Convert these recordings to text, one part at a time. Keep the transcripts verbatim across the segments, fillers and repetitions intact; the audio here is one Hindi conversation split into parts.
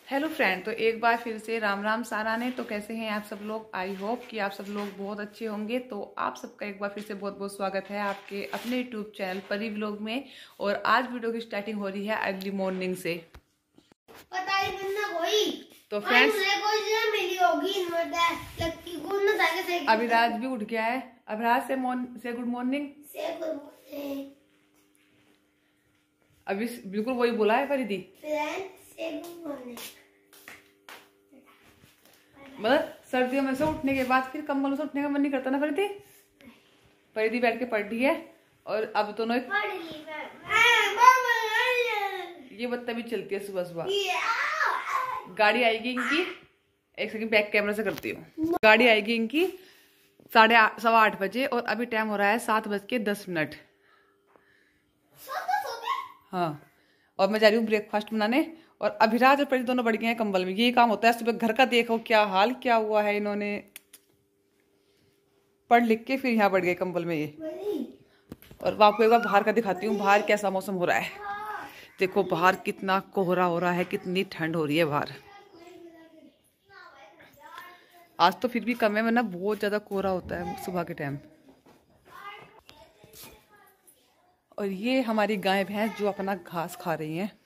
हेलो फ्रेंड, तो एक बार फिर से राम राम सारा ने। तो कैसे हैं आप सब लोग? आई होप कि आप सब लोग बहुत अच्छे होंगे। तो आप सबका एक बार फिर से बहुत बहुत स्वागत है आपके अपने यूट्यूब चैनल परी व्लॉग में। और आज वीडियो की स्टार्टिंग हो रही है अर्ली मॉर्निंग से। पता ही कोई तो फ्रेंड्स मिली होगी अभिराज भी उठ गया है। अभिराज से मॉर्न से गुड मॉर्निंग। अभी बिल्कुल वही बोला है परिधि। मतलब सर्दियों में से उठने के बाद फिर कम्बल से उठने का मन नहीं करता ना परिधि। परिधि बैठ के पढ़ रही है और अब दोनों ये बदतमीज चलती है सुबह सुबह। गाड़ी आएगी इनकी, एक सेकंड बैक कैमरा से करती हूँ। गाड़ी आएगी इनकी साढ़े सवा आठ बजे और अभी टाइम हो रहा है सात बज के दस मिनट। हाँ, और मैं जा रही हूँ ब्रेकफास्ट बनाने। और अभिराज और परी दोनों बढ़ गए हैं कंबल में। यही काम होता है सुबह घर का। देखो क्या हाल क्या हुआ है, इन्होंने पढ़ लिख के फिर यहाँ बढ़ गए कंबल में ये। और आपको एक बार बाहर का दिखाती हूँ, बाहर कैसा मौसम हो रहा है। देखो बाहर कितना कोहरा हो रहा है, कितनी ठंड हो रही है बाहर। आज तो फिर भी कम है, वरना बहुत ज्यादा कोहरा होता है सुबह के टाइम। और ये हमारी गाय भैंस जो अपना घास खा रही हैं।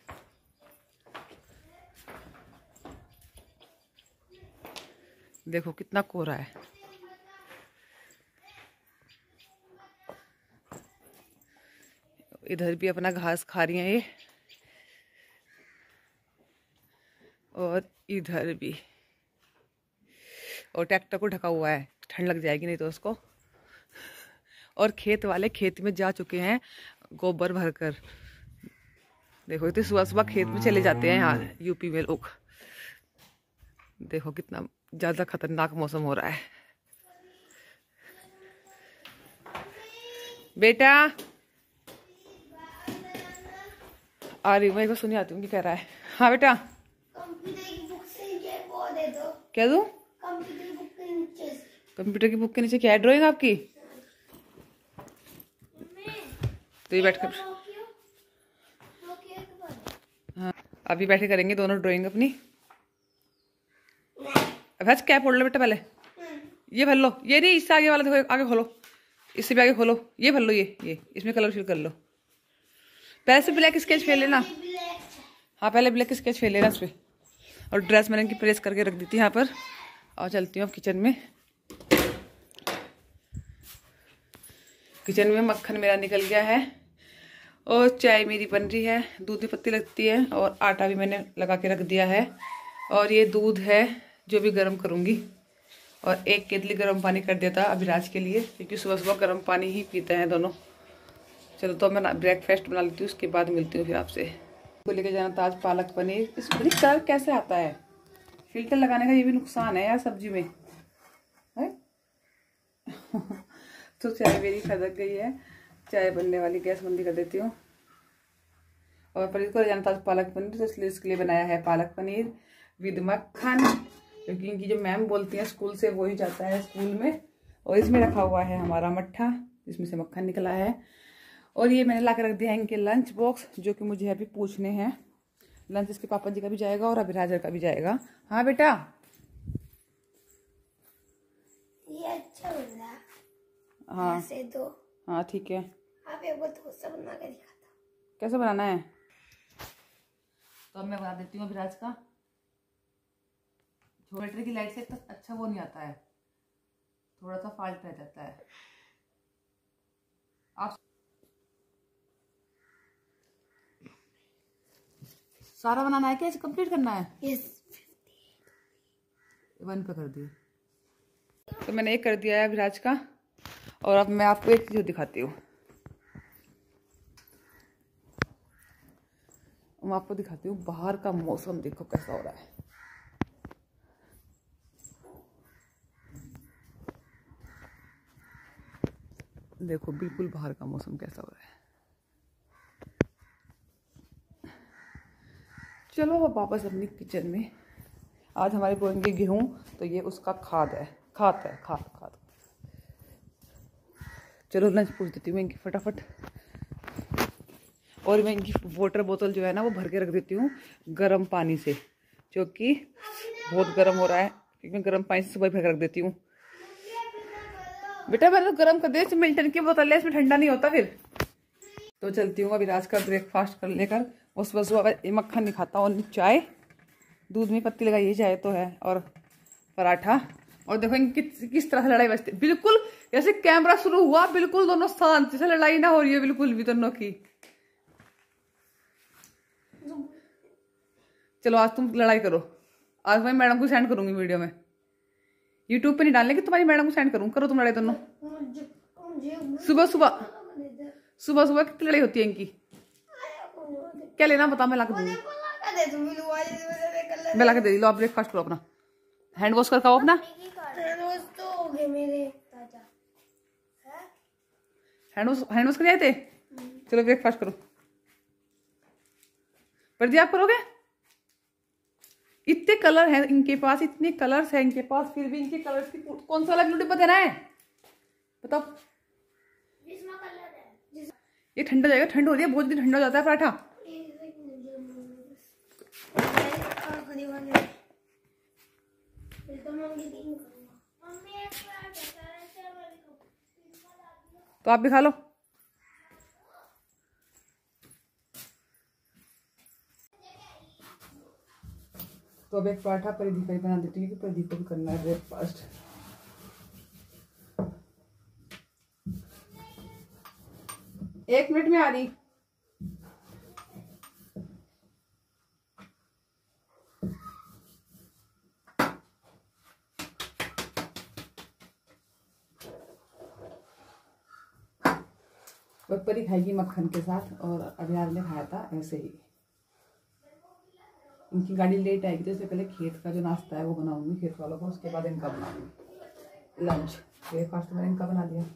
देखो कितना कोहरा है। इधर भी अपना घास खा रही हैं ये, और इधर भी। और ट्रैक्टर को ढका हुआ है, ठंड लग जाएगी नहीं तो उसको। और खेत वाले खेत में जा चुके हैं गोबर भरकर। देखो इतनी सुबह सुबह खेत में चले जाते हैं यहाँ यूपी में लोग। देखो कितना ज्यादा खतरनाक मौसम हो रहा है। बेटा आ रही मैं सुनी आती हूँ, क्या कह रहा है। हाँ बेटा क्या दूं? कंप्यूटर की बुक के नीचे क्या है? ड्राइंग आपकी? तो ये बैठ कर हाँ अभी बैठे करेंगे दोनों ड्राइंग अपनी। अब कैप फोड़ लो बेटा पहले। ये भर लो, ये नहीं इससे आगे वाला देखो, आगे खोलो, इससे भी आगे खोलो। ये भर लो, ये ये इसमें कलर फिल कर लो। पहले से ब्लैक स्केच फेल लेना। हाँ पहले ब्लैक स्केच फेल लेना इस पे। और ड्रेस मैंने इनकी प्रेस करके रख दी थी यहाँ पर। और चलती हूँ अब किचन में। किचन में मक्खन मेरा निकल गया है और चाय मेरी बन रही है। दूध में पत्ती लगती है और आटा भी मैंने लगा के रख दिया है। और ये दूध है जो भी गर्म करूँगी। और एक केतली गर्म पानी कर दिया था अभिराज के लिए, क्योंकि सुबह सुबह गर्म पानी ही पीते हैं दोनों। चलो तो मैं ब्रेकफास्ट बना लेती हूँ, उसके बाद मिलती हूँ फिर आपसे। को लेके जाना था आज पालक पनीर। इस पनीर कलर कैसे आता है? फिल्टर लगाने का ये भी नुकसान है यार सब्जी में है। तो चाय मेरी खदक गई है, चाय बनने वाली, गैस बंदी कर देती हूँ। और पनीर को जाना था पालक पनीर, तो इसलिए इसके लिए बनाया है पालक पनीर विद मक्खन, क्योंकि इनकी जो मैम बोलती हैं स्कूल से वही जाता है स्कूल में। और इसमें रखा हुआ है हमारा मट्ठा, जिसमें से मक्खन निकला है। और ये मैंने ला के रख दिया है इनके लंच बॉक्स, जो कि मुझे अभी पूछने हैं। लंच इसके पापा जी का भी जाएगा और अभिराज का भी जाएगा। हाँ बेटा ये अच्छा बन रहा है। हाँ ऐसे दो। हाँ ठीक है। आप एक बार डोसा बना के दिखाता। कैसे बनाना है? तो अब मैं बना देती हूँ अभिराज का। बैटरी की लाइट से तो अच्छा वो नहीं आता है, थोड़ा सा फॉल्ट रह जाता है। आप सारा बनाना है क्या? इसे कंप्लीट करना है? यस। वन पे कर दिया। तो मैंने एक कर दिया है अभिराज का। और अब मैं आपको एक चीज दिखाती हूँ। मैं आपको दिखाती हूँ बाहर का मौसम। देखो कैसा हो रहा है। देखो बिल्कुल बाहर का मौसम कैसा हो रहा है। चलो अब वापस अपनी किचन में। आज हमारे बोएंगे गेहूं, तो ये उसका खाद है, खाद है, खाद खाद। चलो लंच पूछ देती हूँ इनकी फटाफट। और मैं इनकी वाटर बोतल जो है ना वो भर के रख देती हूँ गर्म पानी से, जो कि बहुत गर्म हो रहा है, क्योंकि मैं गर्म पानी से सुबह भर रख देती हूँ। बेटा मैंने तो गर्म कर दिया, मिल्टन की बोतल है, इसमें ठंडा नहीं होता फिर। तो चलती हूँ अभी राज का ब्रेकफास्ट कर लेकर। और सुबह सुबह मक्खन नहीं खाता और चाय, दूध में पत्ती लगाई चाय तो है, और पराठा। और देखो इनकी किस तरह से लड़ाई बचती, बिल्कुल जैसे कैमरा शुरू हुआ बिल्कुल दोनों शांति से, लड़ाई ना हो रही है बिल्कुल भी दोनों की। चलो आज तुम लड़ाई करो, आज मैं मैडम को सेंड करूंगी वीडियो में, यूट्यूब पे नहीं डालने की, तुम्हारी मैडम को सेंड करूँ। करो तुम लड़ाई दोनों सुबह सुबह। सुबह सुबह कितनी लड़ाई होती है इनकी। क्या लेना बता, मैं ला के दूंगी, मैं ला के दे दी। लो आप ब्रेकफास्ट करो अपना, हैंड वॉश कर खाओ अपना। हैंड वॉश हैंड वॉश कर आए थे। चलो ब्रेकफास्ट करो। पर जी आप करोगे? इतने कलर हैं इनके पास, इतने कलर्स हैं इनके पास, फिर भी इनके कलर्स की कौन सा वाला ब्लू डिब्बा देना है बताओ। ये ठंडा जाएगा, ठंड हो रही है बहुत, दिन ठंडा हो जाता है पराठा। तो आप भी खा लो। तो अब एक पराठा परिधि का ही बना देती हूँ, कि परिधि को भी करना है ब्रेकफास्ट। एक मिनट में आ रही। परी खाएगी मक्खन के साथ, और अभियान ने खाया था ऐसे ही। इनकी गाड़ी लेट आएगी तो इससे पहले खेत का जो नाश्ता है वो बनाऊंगी खेत वालों को, उसके बाद इनका बनाऊंगी लंच। ब्रेकफास्ट मैंने इनका बना दिया।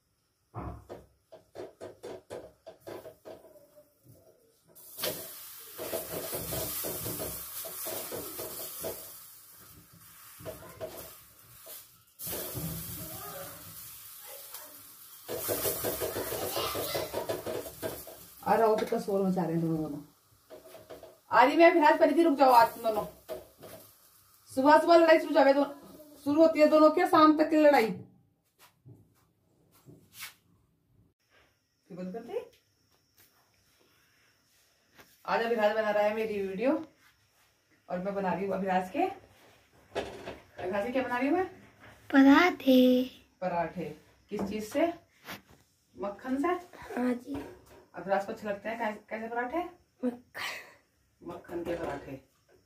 आ रहा हो कितना शोर मचा रहे हैं दोनों दोनों। आदि मैं फिलहाल परी थी, रुक जाओ आज दोनों। सुबह सुबह लड़ाई शुरू जावे, शुरू होती है दोनों की, शाम तक की लड़ाई। बंद करते। आज अभिराज बना रहा है मेरी वीडियो, और मैं बना रही हूँ अभिराज के। अभिराज क्या बना रही हूँ मैं? पराठे। पराठे किस चीज से? मक्खन से। हाँ जी। अभिराज को अच्छे लगते हैं कैसे पराठे? मक्खन मक्खन के पराठे।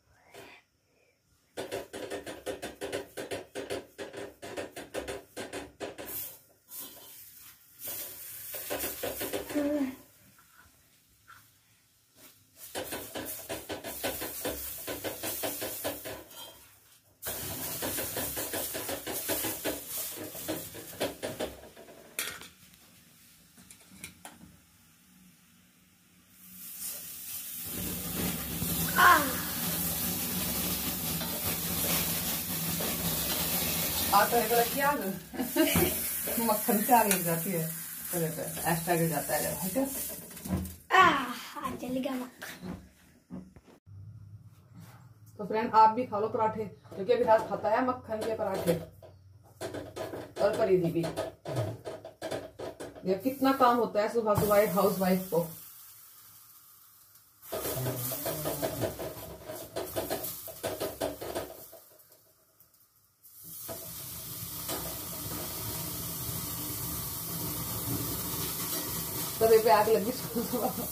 आग करने को रखी आग मक्खन से आग लग जाती है, एक्स्ट्रा गिर जाता है जब। जल गया मक्खन। तो फ्रेंड आप भी खा लो पराठे, क्योंकि अभी रात खाता है मक्खन के पराठे, और परिधि भी। ये कितना काम होता है सुबह सुबह एक हाउस वाइफ को। तवे पे आग लगी सुबह सुबह।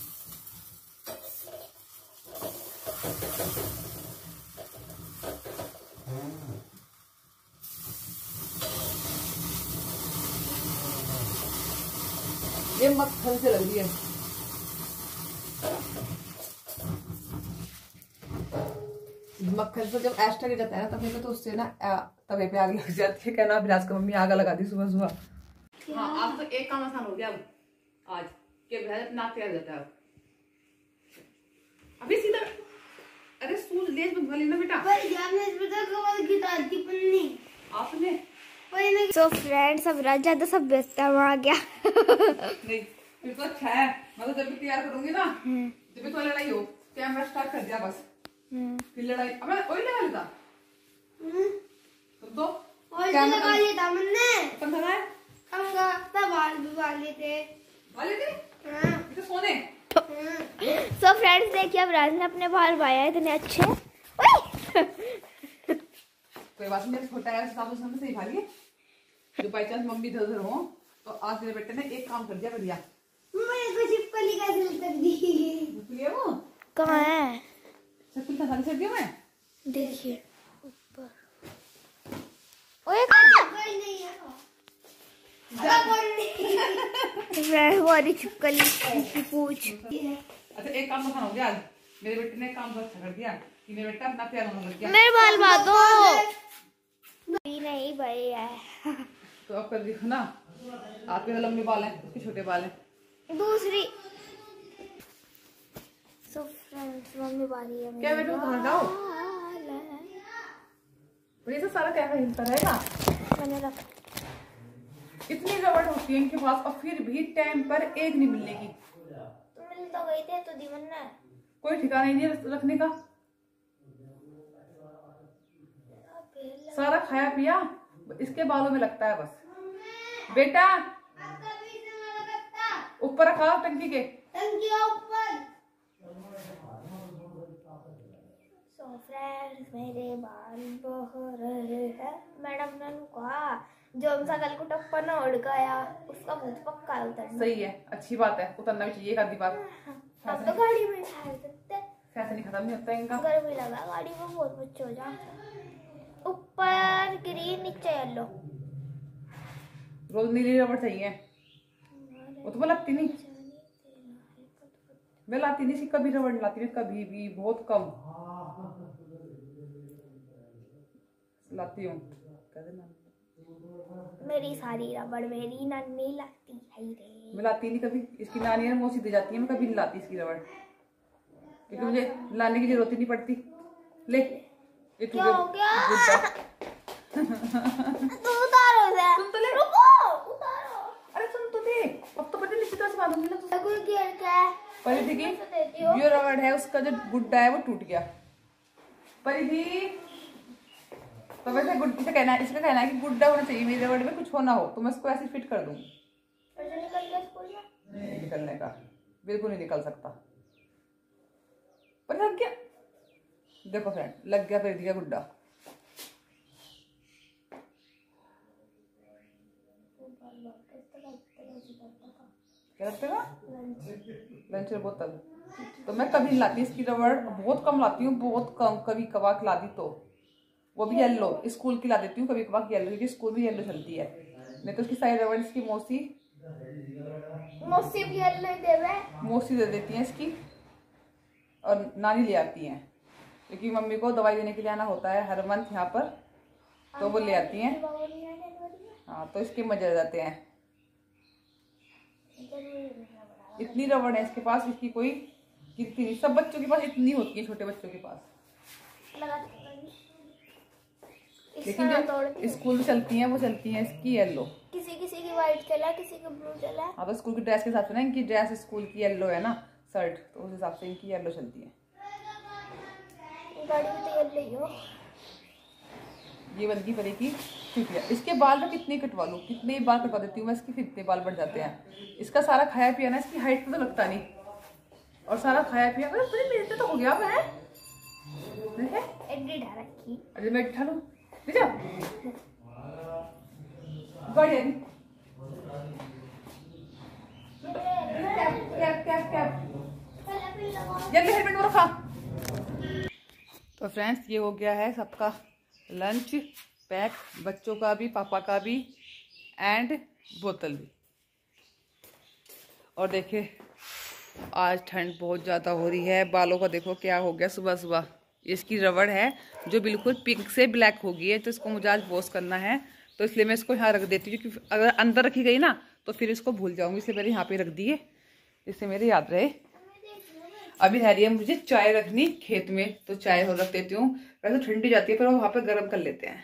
ये मक्खन से लग रही है। मक्खन से जब एक्स्ट्रा गिर जाता है ना तभी में, तो उससे ना तवे पे आग लग जाती है। कहना अभिलाष का मम्मी आग लगा दी सुबह सुबह। हाँ आज तो एक काम आसान हो गया अब, आज के नाक तैयार जाता है अभी सीधा। अरे सूज लेस बंधवा लेना बेटा। आपने तो फ्रेंड्स अब रात ज्यादा सब व्यस्त आ गया। नहीं फिर तो अच्छा है, मतलब जब भी तैयार करूंगी ना जब भी तो लड़ाई हो कैमरा स्टार्ट कर दिया बस, फिर लड़ाई अबे ऑयल लगा लेता तुम तो ऑयल लगा लिया था मैंने कब लगाया हमका तब बाल भी वाले थे वाले थे हां तो सोने सो फ्रेंड्स देखिए अब राज ने अपने बाल बाया इतने अच्छे कोई बात नहीं छोटा है साबुन से सही खा लिए जो बाई चांस मम्मी इधर उधर हो तो आज मेरे बेटे ने एक काम कर दिया बढ़िया मेरे को छिपकली का दिल कर दी छिपकली है वो कहाँ है छिपकली का सारी सर्दियों में देखिए ऊपर ओए कोई नहीं है मैं वाली छिपकली की पूछ अच्छा एक काम तो खाना हो गया आज मेरे बेटे ने काम बहुत अच्छा कर दिया कि मेरे बेटा अपना प्यार होने लग गया मेरे बाल बातो नहीं भाई है तो अब कर देखो ना आपके तो लंबे बाल हैं उसके छोटे बाल हैं दूसरी सो फ्रेंड्स मम्मी बारी है क्या बेटा खाना खाओ पर ये तो सारा क्या हिलता रहेगा मैंने रख इतनी रबड़ होती है इनके पास और फिर भी टाइम पर एक नहीं मिलने की तो मिल तो गई थे तो दीवन ने कोई ठिकाना ही नहीं रखने का सारा खाया पिया इसके बालों में लगता है बस बेटा ऊपर रखा टंकी के टंकी ऊपर सो फ्रेंड्स मेरे बाल बह रहे हैं मैडम ने कहा जो हमसा कल को टप्पा ना उड़ गया उसका भूत पक्का उतर सही है अच्छी बात है उतरना भी चाहिए आधी बात हम तो गाड़ी में ठहर सकते फैशन नहीं खत्म नहीं होता इनका गर्मी लगा गाड़ी में बहुत बच्चे हो जाते ऊपर ग्रीन नीचे येलो रोज नीली रबड़ चाहिए वो तो मैं लगती नहीं मैं लाती नहीं सी कभी रबड़ लाती मैं कभी भी बहुत कम लाती हूँ मेरी सारी रबड़ मेरी नन्ही लगती है रे मैं लाती नहीं कभी इसकी नानी है मौसी दे जाती है मैं कभी नहीं लाती इसकी रबड़ क्योंकि मुझे लाने की जरूरत ही नहीं पड़ती ले क्या हो गया तू उतारो से सुन तो ले रुको उतारो अरे सुन तो दे अब तो पता नहीं तरह से बांधूंगी ना तुझे कोई गिर क्या है परिधि की जो रबड़ है उसका जो गुड्डा है वो टूट गया परिधि तो वैसे गुड्डी से कहना है इसका कहना है कि गुड्डा होना चाहिए मेरी रबड़ में कुछ होना हो तो मैं इसको ऐसे फिट कर दूंगी निकल गया स्कूल में नहीं निकलने का बिल्कुल नहीं निकल सकता पर लग गया देखो फ्रेंड लग गया परिधि का गुड्डा क्या लगता है लंच बोतल तो मैं कभी लाती इसकी रबड़ बहुत कम लाती हूँ बहुत कम कभी कभार ला दी तो वो भी येलो स्कूल की ला देती हूँ कभी कभार येलो क्योंकि स्कूल में येलो चलती है नहीं तो उसकी सारी रबड़ इसकी मौसी मौसी भी येलो दे रहे मौसी दे देती हैं इसकी और नानी ले आती हैं क्योंकि मम्मी को दवाई देने के लिए आना होता है हर मंथ यहाँ पर तो वो ले आती हैं हाँ तो इसके मजे आ जाते हैं इतनी रबड़ है इसके पास इसकी कोई गिनती नहीं सब बच्चों के पास इतनी होती है छोटे बच्चों के पास लेकिन जो स्कूल में चलती हैं वो चलती हैं इसकी येलो किसी किसी की व्हाइट चला किसी का ब्लू चला हाँ तो स्कूल की ड्रेस के हिसाब से ना इनकी ड्रेस स्कूल की येलो है ना शर्ट तो उस हिसाब से इनकी येलो चलती है गाड़ी में तो येलो ही हो ये बल्कि परे की चुटिया इसके बाल में कितने कटवा लूँ कितने बाल कटवा देती हूँ मैं इसके कितने बाल बढ़ जाते हैं इसका सारा खाया पिया ना इसकी हाइट पे तो लगता नहीं और सारा खाया पिया अरे मेरे तो हो गया है अरे मैं उठा लूँ गाड़ी जल्दी हेलमेट में रखा। तो फ्रेंड्स ये हो गया है सबका लंच पैक बच्चों का भी पापा का भी एंड बोतल भी। और देखिए आज ठंड बहुत ज़्यादा हो रही है। बालों का देखो क्या हो गया सुबह सुबह। इसकी रबड़ है जो बिल्कुल पिंक से ब्लैक हो गई है तो इसको मुझे आज वॉश करना है तो इसलिए मैं इसको यहाँ रख देती हूँ क्योंकि अगर अंदर रखी गई ना तो फिर इसको भूल जाऊंगी इसलिए मैंने यहाँ पे रख दी है इससे मेरे याद रहे। अभी रह रही है मुझे चाय रखनी खेत में तो चाय हो रख देती हूँ। वैसे ठंडी जाती है पर वहाँ पे गर्म कर लेते हैं।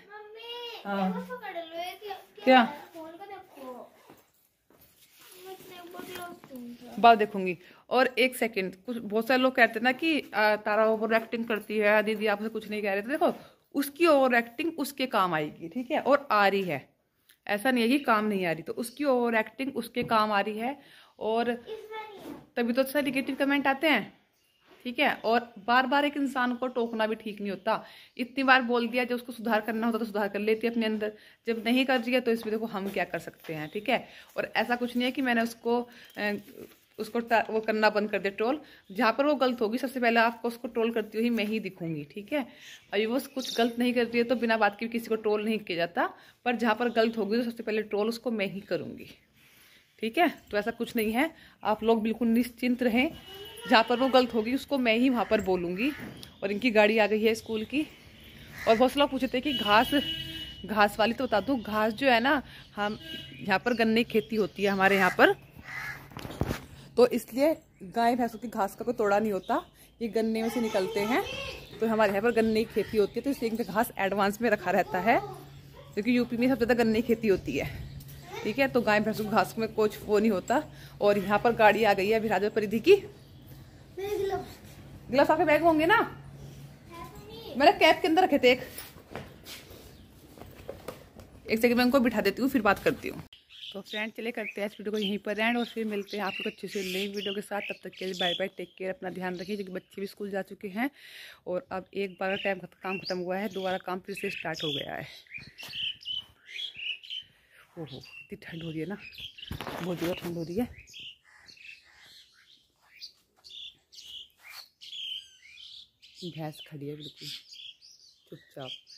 हाँ क्या देखूंगी। बाद देखूंगी। और एक सेकंड, कुछ बहुत सारे लोग कहते हैं ना कि आ, तारा ओवर एक्टिंग करती है, दीदी आपसे कुछ नहीं कह रहे थे। देखो उसकी ओवर एक्टिंग उसके काम आएगी, ठीक है, और आ रही है, ऐसा नहीं है कि काम नहीं आ रही, तो उसकी ओवर एक्टिंग उसके काम आ रही है। और तभी तो अच्छा निगेटिव कमेंट आते हैं, ठीक है। और बार बार एक इंसान को टोकना भी ठीक नहीं होता। इतनी बार बोल दिया, जब उसको सुधार करना होता तो सुधार कर लेती है अपने अंदर, जब नहीं कर रही है तो इसमें देखो हम क्या कर सकते हैं, ठीक है। और ऐसा कुछ नहीं है कि मैंने उसको उसको वो करना बंद कर दे ट्रोल। जहाँ पर वो गलत होगी सबसे पहले आपको उसको ट्रोल करती हुई मैं ही दिखूंगी, ठीक है। अभी वो कुछ गलत नहीं कर रही है तो बिना बात के किसी को ट्रोल नहीं किया जाता, पर जहाँ पर गलत होगी तो सबसे पहले ट्रोल उसको मैं ही करूँगी, ठीक है। तो ऐसा कुछ नहीं है, आप लोग बिल्कुल निश्चिंत रहें, जहाँ पर वो गलत होगी उसको मैं ही वहाँ पर बोलूँगी। और इनकी गाड़ी आ गई है स्कूल की। और बहुत से लोग पूछते थे कि घास घास वाली, तो बता दूँ घास जो है ना, हम यहाँ पर गन्ने की खेती होती है हमारे यहाँ पर, तो इसलिए गाय भैंसों की घास का कोई तोड़ा नहीं होता, ये गन्ने में से निकलते हैं। तो हमारे यहाँ पर गन्ने की खेती होती है, तो इसलिए इनका घास एडवांस में रखा रहता है, क्योंकि यूपी में सबसे ज़्यादा गन्ने की खेती होती है, ठीक है। तो गाय भैंसों की घास में कुछ वो नहीं होता। और यहाँ पर गाड़ी आ गई है अभी राजा परिधि की। ग्लव्स आपके बैग होंगे ना, मैंने कैब के अंदर रखे थे। एक एक सेकंड मैं उनको बिठा देती हूँ, फिर बात करती हूँ। तो फ्रेंड चले करते हैं इस वीडियो को यहीं पर एंड, और फिर मिलते हैं आप लोग अच्छे से नई वीडियो के साथ। तब तक के लिए बाय बाय, टेक केयर, अपना ध्यान रखिए, क्योंकि बच्चे भी स्कूल जा चुके हैं और अब एक बार टाइम काम खत्म हुआ है, दोबारा काम फिर से स्टार्ट हो गया है। ओहो इतनी ठंड हो रही है ना, बहुत ज़्यादा ठंड हो रही है। भैंस खड़ी है बिल्कुल चुपचाप।